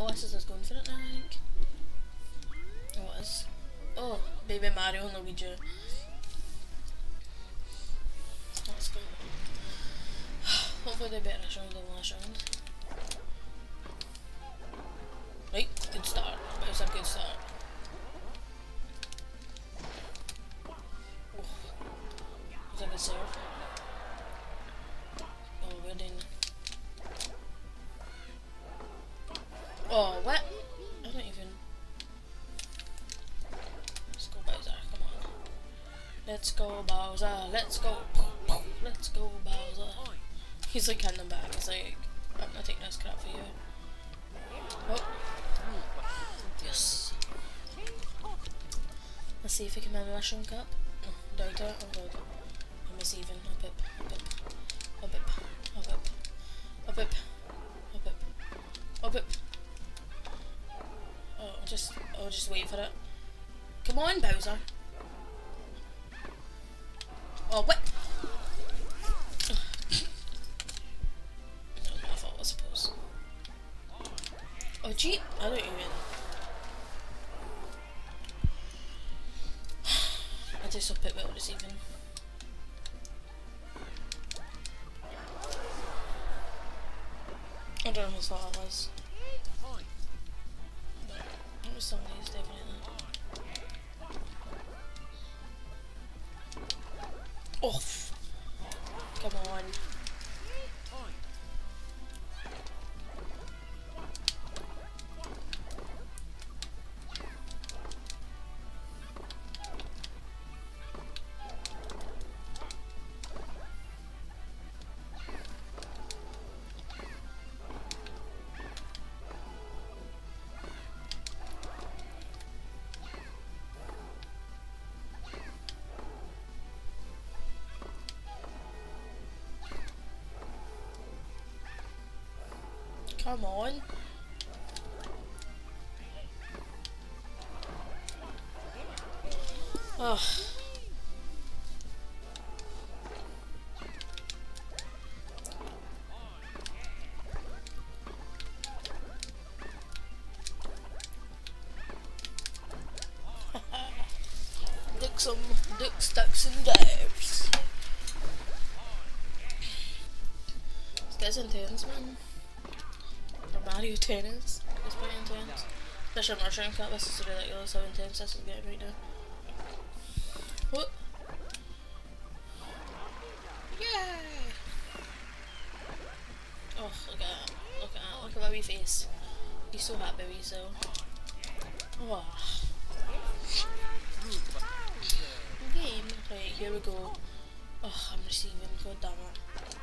this is us going for it now, I think. Oh, it is. Oh, Baby Mario and Luigi. Let's go. Hopefully they better this round than last round. Right, good start. That was a good start. Oh, that was a good serve. Oh, we're doing. Oh, what? I don't even. Let's go, Bowser, come on. Let's go, Bowser, let's go. Let's go, Bowser. He's like handing them back, he's like, I'm not taking this crap for you. Oh. Yes. Let's see if we can win the Mushroom Cup. No, doubt it, oh god. I miss even. Up it, up it, up it, up it, up it, up it, up it. Oh, I'll just wait for it. Come on, Bowser. Oh, what? That was my fault, I suppose. Oh, gee, I don't even. I just up it without receiving. I don't know whose fault that was. It was somebody's, definitely. Oh, come on. Come on. Oh. Dicks, ducks, and dives. This guy's intense, man. Mario tennis. It's pretty intense. Especially a Mushroom Cup. This is ridiculous how intense this is getting right now. What? Yeah! Oh, look at that. Look at that. Look at my wee face. He's so happy with himself. Oh. Game. Right, here we go. Oh, I'm receiving. God damn it.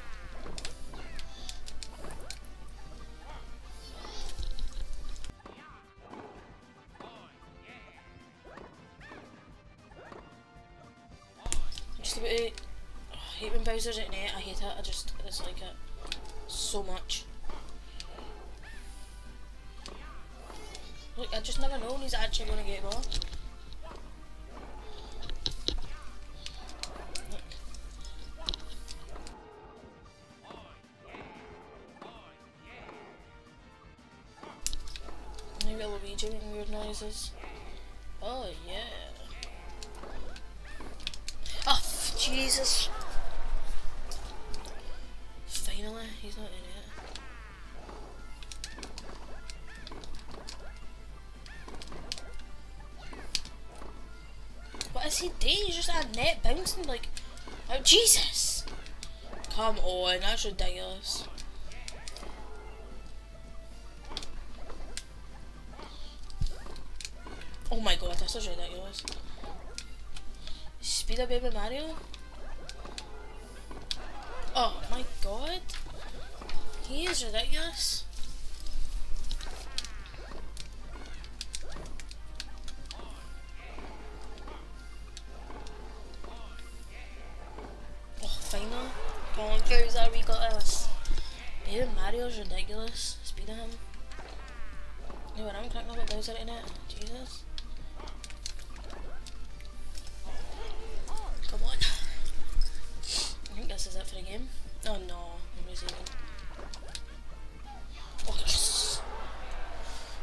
Just about to, I hate when Bowser's at net, I hate it, I dislike it so much. Look, I just never know when he's actually going to get ball. Look. Maybe Luigi making weird noises. Oh yeah. Oh, Jesus! Finally, he's not in it. What is he doing? He's just at net bouncing like... Oh, Jesus! Come on, that's ridiculous. Oh my god, this is ridiculous. Speed up Baby Mario? Oh my god. He is ridiculous. Oh, final. Come on, Bowser, we got this. Baby Mario's ridiculous. Speed of him. No, I'm cracking up at Bowser in it. Jesus. Come on. I think this is it for the game. Oh no, nobody's even. Oh yes.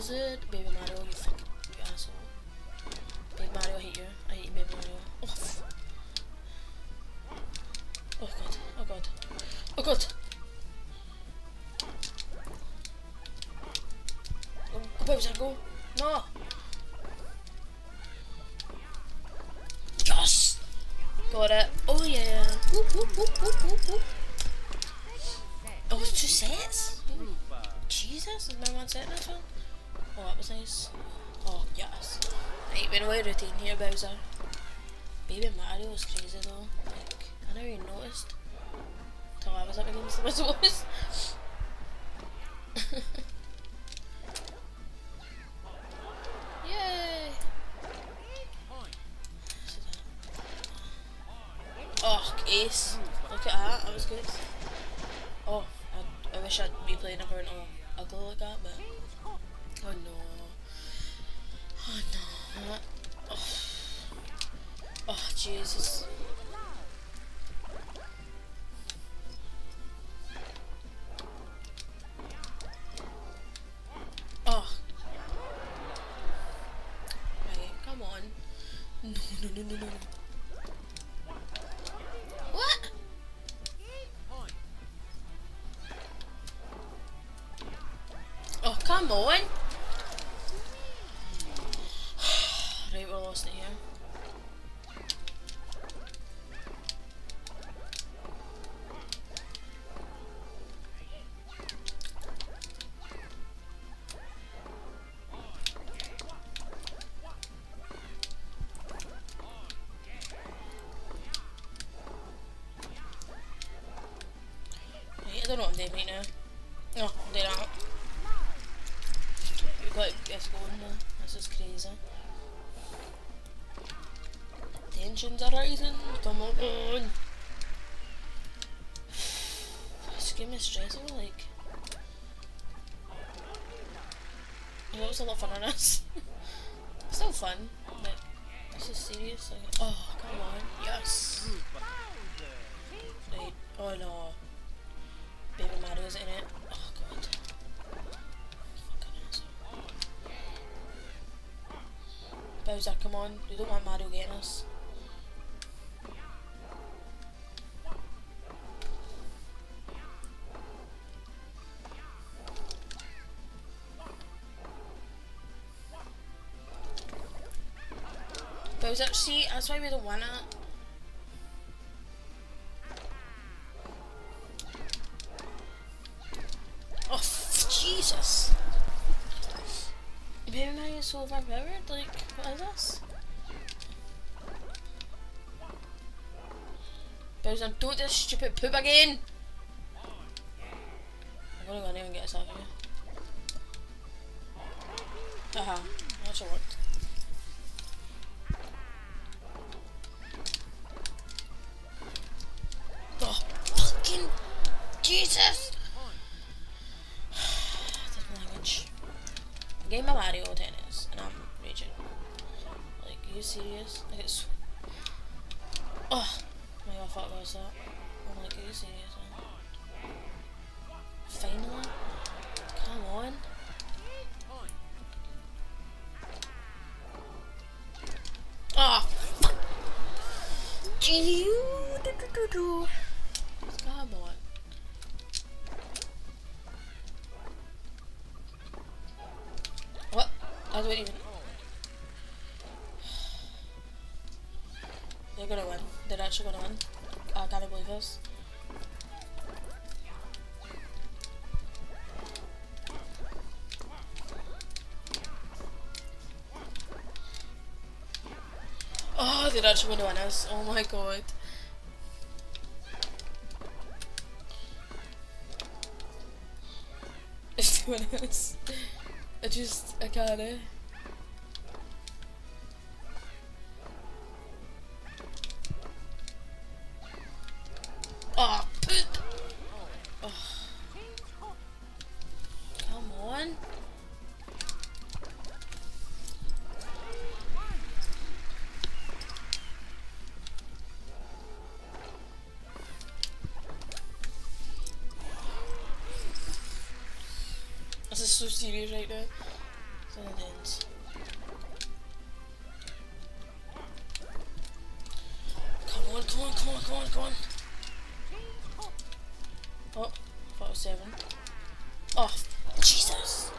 Bowser, Baby Mario, you fucking you asshole. Baby Mario, I hate you. I hate you, Baby Mario. Oh, oh god, oh god, oh god. Go, Bowser, go. No. Yes. Got it. Oh yeah. Whoop, whoop, whoop, whoop, whoop, whoop. Oh, it's 2 sets? Oh, Jesus, is my one set in this one? Oh, that was nice. Oh, yes. Right, we're away routine here, Bowser. Baby Mario was crazy though. Like, I never even noticed. Till I was up against the whistles. Yay! Oh, ace. Look at that, that was good. Oh, I wish I'd be playing a burnt ugly like that, but... Oh no. Oh no. Oh, oh Jesus. Oh. Right, come on. No, no, no, no, no, no. What? Oh, come on. Right, we're lost it here. Right, I don't know what I'm doing right now. No, I'm doing that. We've got to get going now. This is crazy. Tensions are rising. Come on. This game is stressful, like. I know it's a lot of fun on this. Still fun, but this is serious. Like, oh, come on. Yes. Right. Oh no. Baby Mario's in it. Oh god. Fucking asshole. Bowser, come on. We don't want Mario getting us. Bowser, see, that's why we don't want it. Oh, Jesus! Baby Mario is so overpowered, like, what is this? Bowser, don't do this stupid poop again! I'm gonna go in there and get us out of here. Haha, that should work. Oh, fucking Jesus! Game of Mario Tennis, and I'm raging. Like, are you serious? Like, it's. Oh! My god, I thought about that. I'm like, are you serious, man? Finally? Come on. Oh! Fuck! Come on. What? I don't even. They're gonna win. They're actually gonna win. I can't believe this. Oh, they're actually gonna win us. Oh my god. It's doing us. I can't. Oh, poop! Oh. Come on. This is so serious right now. Dance. Come on, come on, come on, come on, come on. Oh, I thought it was 7. Oh, Jesus.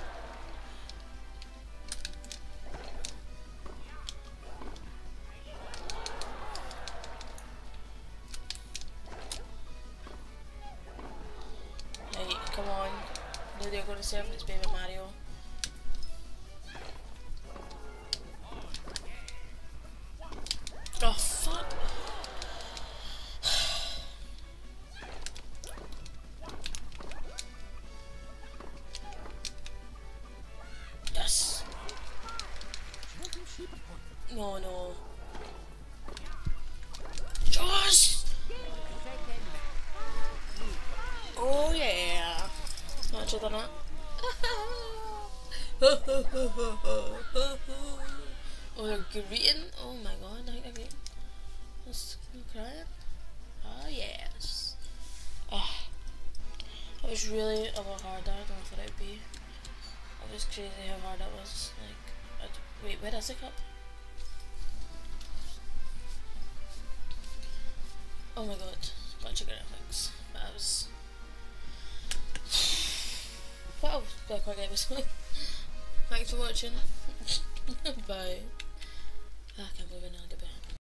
Hey, come on. No, they're going to 7. It's Baby Mario. Oh, fuck. Yes. No, no. Josh! Oh, yeah. Not sure than that. Oh, they're greeting. Oh my god, I think they're greeting. That's crying. Ah, yes. Ah, it was really a lot harder than I thought it would be. It was crazy how hard it was. Like, wait, where is the cup? Oh my god, bunch of graphics. That was. Well, be a quick episode. Thanks for watching. Bye. I can't believe I know how to be.